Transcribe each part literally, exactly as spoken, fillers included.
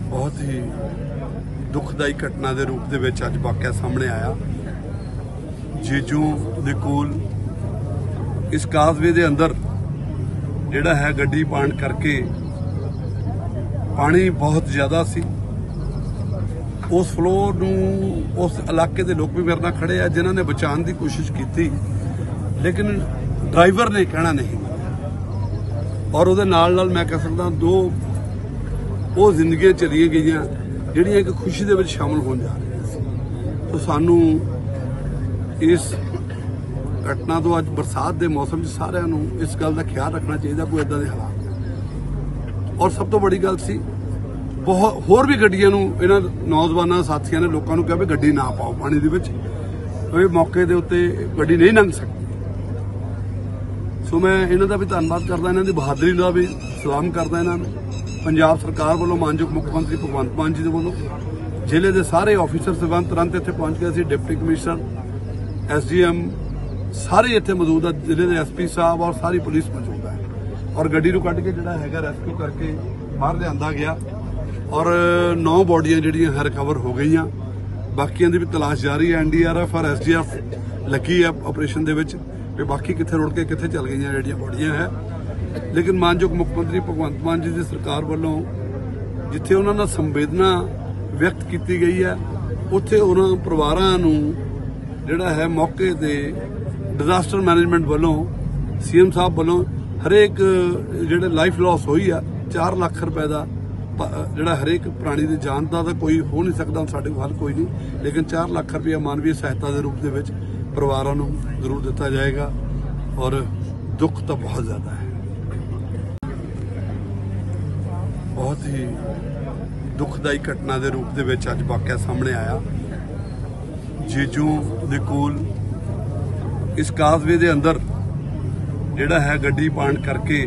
बहुत ही दुखदाई घटना के रूप दे विच अज वाक़या सामने आया। जीजू दे कोल इस काजवे दे अंदर जिहड़ा है गड्डी पाण करके पानी बहुत ज़्यादा सी। उस फ्लोर नूं उस इलाके के लोग भी मेरे नाल खड़े हैं जिन्होंने बचाने की कोशिश की, लेकिन ड्राइवर ने कहना नहीं। और उहदे नाल नाल मैं कह सकदा दो वो जिंदगियां चलिए गई जिहड़ियां एक खुशी दे विच शामिल होण जा रही सी। तो सानू इस घटना तो अज बरसात के मौसम च सारिਆਂ ਨੂੰ इस गल का ख्याल रखना चाहिए कोई इदां दे हालात। और सब तो बड़ी गल सी बहुत होर भी गड्डियां नूं इन्हां नौजवानां साथियां ने लोकां नूं कहा भी गड्डी ना पाओ पानी दे विच, इह मौके दे उत्ते गड्डी नहीं लंघ सकती। सो मैं इन्हां दा भी धन्नवाद करदा, इन्हां दी बहादरी दा भी सलाम करदा। इन्हां नूं पंजाब सरकार वालों मानयोग मुख्यमंत्री भगवंत मान जी वालों जिले के सारे ऑफिसर साहबान तुरंत इत्थे पहुंच गए सी। Deputy commissioner S D M सारे इत्थे मौजूद है, जिले के एस पी साहब और सारी पुलिस मौजूद है। और गड्डी नूं कढ के जिहड़ा हैगा रेस्क्यू करके बाहर लिआंदा गया और नौ बॉडियां जिहड़ियां है रिकवर हो गई। बाकियां दी भी तलाश जारी है। एन डी आर एफ और एस डी एफ लगी है ऑपरेशन दे विच भी बाकी कित्थे रुड़ के कित्थे चल गई जिहड़ियां बॉडियां है। लेकिन मानयोग मुख्यमंत्री भगवंत मान जी की सरकार वालों जिथे उन्होंने संवेदना व्यक्त की गई है, उत्थे उन्होंने परिवारां नूं जिहड़ा है मौके ते डिजास्टर मैनेजमेंट वालों सी एम साहब वालों हरेक जिहड़े लाइफ लॉस हुई है चार लाख रुपए का जिहड़ा हरेक प्राणी की जान का तो कोई हो नहीं सकता, साडे कोल हल कोई नहीं, लेकिन चार लाख रुपया मानवीय सहायता के रूप में परिवारों को जरूर दिता जाएगा। और दुख तो बहुत ज़्यादा है, बहुत ही दुखदाई घटना के रूप में अज वाक़या सामने आया। जीजू दे कोल इस काजवे दे अंदर जिहड़ा है गड्डी पाण करके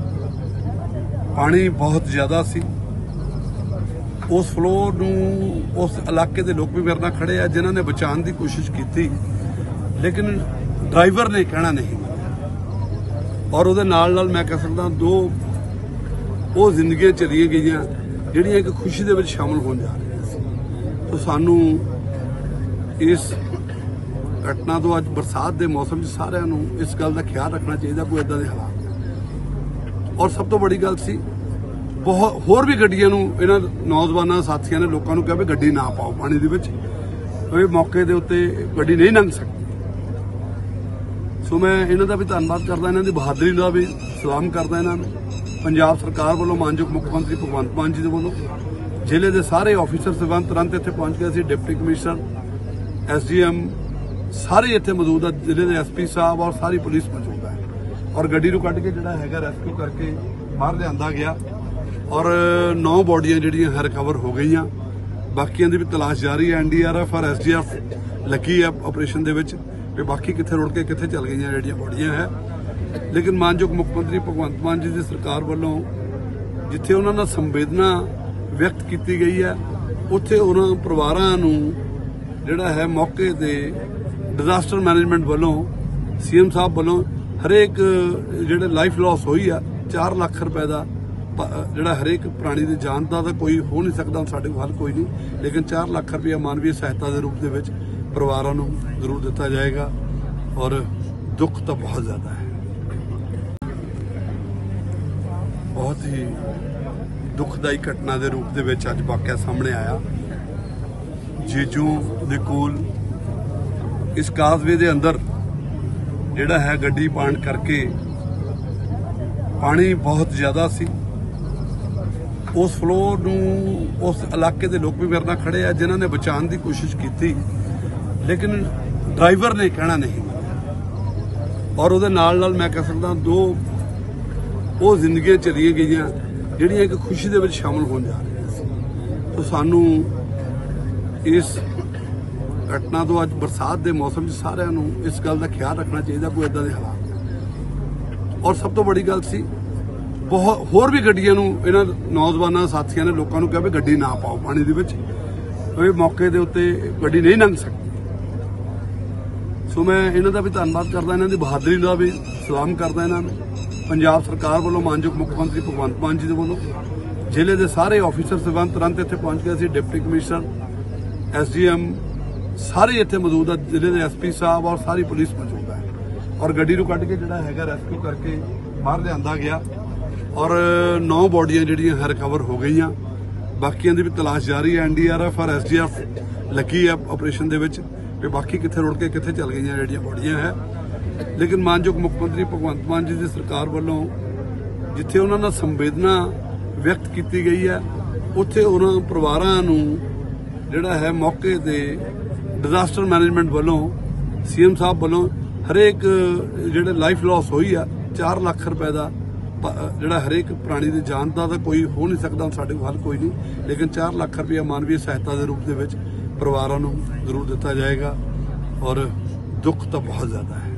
पानी बहुत ज़्यादा सी। उस फ्लोर नूं उस इलाके के लोग भी मेरे नाल खड़े हैं जिन्होंने बचाने की कोशिश की, लेकिन ड्राइवर ने कहना नहीं। और उहदे नाल नाल मैं कह सकदा दो वो जिंदगियां चलिए गई जिहड़ियां एक खुशी दे विच शामिल होण जा रही सी। तो सानू इस घटना तो अज बरसात के मौसम च सारिਆਂ ਨੂੰ इस गल का ख्याल रखना चाहिए कोई इदां दे हालात। और सब तो बड़ी गल सी बहुत होर भी गड्डियां नूं इन्हां नौजवानां साथियां ने लोकां नूं कहा भी गड्डी ना पाओ पानी दे विच, इह मौके दे उत्ते गड्डी नहीं लंघ सकती। सो मैं इन्हां दा भी धन्नवाद करदा, इन्हां दी बहादरी दा भी सलाम करदा। इन्हां नूं पंजाब सरकार वालों मानयोग मुख्यमंत्री भगवंत मान जी वालों जिले के सारे ऑफिसर साहबान तुरंत इत्थे पहुंच गए सी। Deputy commissioner S D M सारे इत्थे मौजूद है, जिले के एस पी साहब और सारी पुलिस मौजूद है। और गड्डी नूं कढ के जिहड़ा हैगा रेस्क्यू करके बाहर लिआंदा गया और नौ बॉडियां जिहड़ियां है रिकवर हो गई। बाकियां दी भी तलाश जारी है। एन डी आर एफ और एस डी एफ लगी है ऑपरेशन दे विच भी बाकी कित्थे रुड़ के कित्थे चल गई जिहड़ियां बॉडियां है। लेकिन मानयोग मुख्यमंत्री भगवंत मान जी की सरकार वालों जिथे उन्होंने संवेदना व्यक्त की गई है, उत्थे उन्होंने परिवारां नूं जिहड़ा है मौके ते डिजास्टर मैनेजमेंट वालों सी एम साहब वालों हरेक जिहड़े लाइफ लॉस हुई है चार लाख रुपए का जिहड़ा हरेक प्राणी की जान का तो कोई हो नहीं सकता, साडे कोल हल कोई नहीं, लेकिन चार लाख रुपया मानवीय सहायता के रूप में परिवारों को जरूर दिता जाएगा। और दुख तो बहुत ज़्यादा है, बहुत ही दुखदाई घटना के रूप में अज वाक़या सामने आया। जीजू दे कोल इस काजवे दे अंदर जिहड़ा है गड्डी पाण करके पानी बहुत ज़्यादा सी। उस फ्लोर नूं उस इलाके के लोग भी मेरे नाल खड़े हैं जिन्होंने बचाने की कोशिश की, लेकिन ड्राइवर ने कहना नहीं। और उहदे नाल नाल मैं कह सकदा दो वो जिंदगियां चलिए गई जिहड़ियां एक खुशी दे विच शामिल होण जा रही सी। तो सानू इस घटना तो अज बरसात के मौसम च सारिਆਂ ਨੂੰ इस गल का ख्याल रखना चाहिए कोई इदां दे हालात। और सब तो बड़ी गल सी बहुत होर भी गड्डियां नूं इन्हां नौजवानां साथियां ने लोकां नूं कहा भी गड्डी ना पाओ पानी दे विच, इह मौके दे उत्ते गड्डी नहीं लंघ सकती। ਸੋ ਮੈਂ ਇਹਨਾਂ ਦਾ ਵੀ ਧੰਨਵਾਦ ਕਰਦਾ, ਇਹਨਾਂ ਦੀ ਬਹਾਦਰੀ ਦਾ ਵੀ ਸਲਾਮ ਕਰਦਾ ਇਹਨਾਂ ਨੂੰ। ਪੰਜਾਬ ਸਰਕਾਰ ਵੱਲੋਂ ਮਾਨਯੋਗ ਮੁੱਖ ਮੰਤਰੀ ਭਗਵੰਤ ਮਾਨ ਜੀ ਦੇ ਵੱਲੋਂ ਜ਼ਿਲ੍ਹੇ ਦੇ ਸਾਰੇ ਆਫੀਸਰ ਸਬੰਧ ਤੁਰੰਤ ਇੱਥੇ ਪਹੁੰਚ ਗਏ ਸੀ। Deputy commissioner, S D M ਸਾਰੇ ਇੱਥੇ ਮੌਜੂਦ ਆ, ਜ਼ਿਲ੍ਹੇ ਦੇ ਐਸ ਪੀ ਸਾਹਿਬ ਔਰ ਸਾਰੀ ਪੁਲਿਸ ਮੌਜੂਦ ਹੈ। ਔਰ ਗੱਡੀ ਨੂੰ ਕੱਢ ਕੇ ਜਿਹੜਾ ਹੈਗਾ ਰੈਸਕਿਊ ਕਰਕੇ ਬਾਹਰ ਲਿਆਂਦਾ ਗਿਆ ਔਰ ਨੌ ਬੋਡੀਆਂ ਜਿਹੜੀਆਂ ਹੈ ਰਿਕਵਰ ਹੋ ਗਈਆਂ। ਬਾਕੀਆਂ ਦੀ ਵੀ ਤਲਾਸ਼ ਜਾਰੀ ਹੈ। ਐਨ ਡੀ ਆਰ ਐਫ ਔਰ ਐਸ ਡੀ ਐਫ ਲੱਗੀ ਹੈ ਆਪਰੇਸ਼ਨ ਦੇ ਵਿੱਚ ਕਿ ਬਾਕੀ ਕਿੱਥੇ ਰੁੜ ਕੇ ਕਿੱਥੇ ਚੱਲ ਗਈਆਂ ਜਿਹੜੀਆਂ ਬੋਡੀਆਂ ਹੈ। ਲੇਕਿਨ ਮਾਨਯੋਗ ਮੁੱਖ ਮੰਤਰੀ ਭਗਵੰਤ ਮਾਨ ਜੀ ਦੀ ਸਰਕਾਰ ਵੱਲੋਂ ਜਿੱਥੇ ਉਹਨਾਂ ਨਾਲ ਸੰਵੇਦਨਾ ਵਿਅਕਤ ਕੀਤੀ ਗਈ ਹੈ, ਉੱਥੇ ਉਹਨਾਂ ਪਰਿਵਾਰਾਂ ਨੂੰ ਜਿਹੜਾ ਹੈ ਮੌਕੇ ਤੇ ਡਿਜ਼ਾਸਟਰ ਮੈਨੇਜਮੈਂਟ ਵੱਲੋਂ ਸੀ ਐਮ ਸਾਹਿਬ ਵੱਲੋਂ ਹਰੇਕ ਜਿਹੜੇ ਲਾਈਫ ਲਾਸ ਹੋਈ ਆ ਚਾਰ ਲੱਖ ਰੁਪਏ ਦਾ ਜਿਹੜਾ ਹਰੇਕ ਪ੍ਰਾਣੀ ਦੀ ਜਾਨ ਦਾ ਤਾਂ ਕੋਈ ਹੋ ਨਹੀਂ ਸਕਦਾ, ਸਾਡੇ ਕੋਲ ਹੱਲ ਕੋਈ ਨਹੀਂ, ਲੇਕਿਨ ਚਾਰ ਲੱਖ ਰੁਪਇਆ ਮਾਨਵੀ ਸਹਾਇਤਾ ਦੇ ਰੂਪ ਦੇ ਵਿੱਚ ਪਰਿਵਾਰਾਂ ਨੂੰ ਜ਼ਰੂਰ ਦਿੱਤਾ ਜਾਏਗਾ। ਔਰ ਦੁੱਖ ਤਾਂ ਬਹੁਤ ਜ਼ਿਆਦਾ ਹੈ।